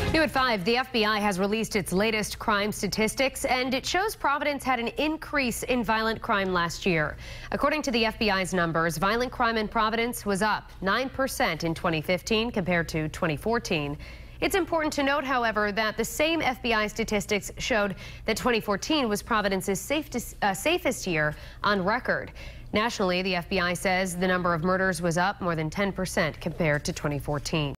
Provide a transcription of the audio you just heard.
New at 5, the FBI has released its latest crime statistics, and it shows Providence had an increase in violent crime last year. According to the FBI's numbers, violent crime in Providence was up 9% in 2015 compared to 2014. It's important to note, however, that the same FBI statistics showed that 2014 was Providence's safest year on record. Nationally, the FBI says the number of murders was up more than 10% compared to 2014.